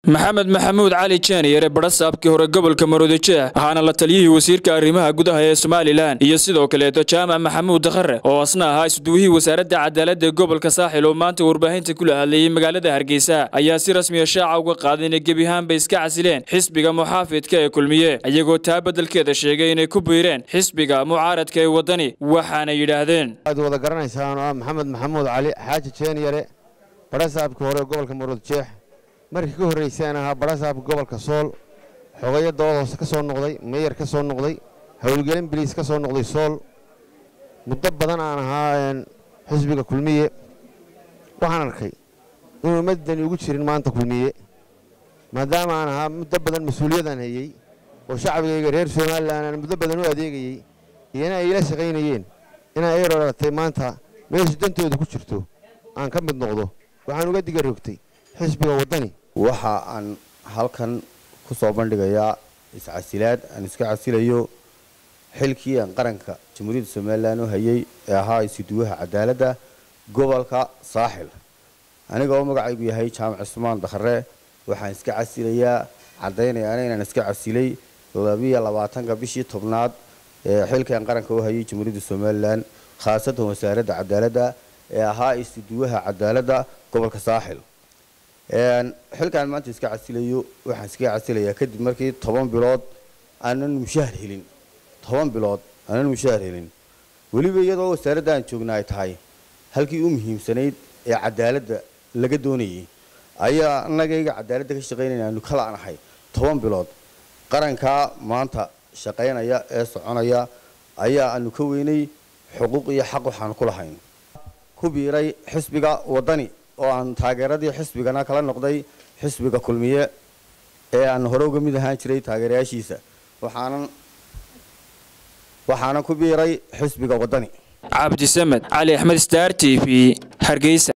maxamed maxamuud cali jaaniyare badhasaabkii hore gobolka Maroodijeex ahaana la taliyihii wasiirka arrimaha gudaha ee Soomaaliland iyo sidoo kale Jaamac Maxamuud Dakhare oo asna ahaa isduwihii wasaaradda cadaaladda ee gobolka Saaxil oo maanta warbaahinta kula hadlayay magaalada Hargeysa ayaa si rasmi ah shaaca uga qaaday in gebi ahaanba iska casileen xisbiga muxaafidka ee kulmiye iyagoo taa beddelkeeda sheegay inay ku biireen xisbiga mucaaradka ee wadani waxaana yiraahdeen aad wada garanaysaan maxamed maxamuud cali xaaji jaaniyare badhasaabkii hore gobolka Maroodijeex markii ka horeysay ahaa badhasaabka gobolka Sool xogayo dowladda ka soo noqday meeyar ka soo noqday hawlgelin biliis ka soo noqday Sool muddo badan aan ahaa xisbiga kulmiye waxaan arkay inuu madani ugu jirin maanta kulmiye maadaama aan ahaa muddo badan mas'uuliyadan hayay oo shacabkayga reer Soomaaliland aan muddo badan u adeegayay iyana ay la shaqeynayeen inay ay rooratay maanta meesha dantooda ku jirto aan ka mid noqdo waxaan uga diga rogtay xisbiga wadani waxa aan halkan ku soo bandhigayaa iscasilaad aan iska casilayo xilkii aan qaranka Jamhuuriyadda Soomaaliland oo hayay ee ahaa isduwaha cadaaladda gobolka Saaxil aniga oo magacaygu yahay Jaamac Ismaan Dakhare waxaan iska casilayaa cadeynayaa inaan iska casilay 22 bishii tobnaad ee xilkii aan qaranka oo hayay Jamhuuriyadda Soomaaliland khaasatan wasaaradda cadaaladda ee ahaa isduwaha cadaaladda gobolka Saaxil xilkan maanta iska casilayo waxaan iska casilayaa kadib markii 10 bilood aanan mushahar helin 10 bilood aanan mushahar helin waliba iyadoo wasaaradda aan joognaa tahay halkii u muhiimsanayd ee cadaaladda laga doonayay ayaa anagayga cadaaladda ka shaqeynaynaanu kala anahay 10 bilood qaranka maanta shaqeynaya ee soconaya ayaa aanu ka weynay xuquuq iyo xaq waxaan ku lahayn ku biiray xisbiga wadani oo aan taageeradii xisbigana kala noqday xisbiga kulmiye ee aan hore uga mid ahaan jiray taageerayaashiisa waxaana ku biiray xisbiga wadani Cabdi Samed Ali Ahmed Star TV Hargeysa.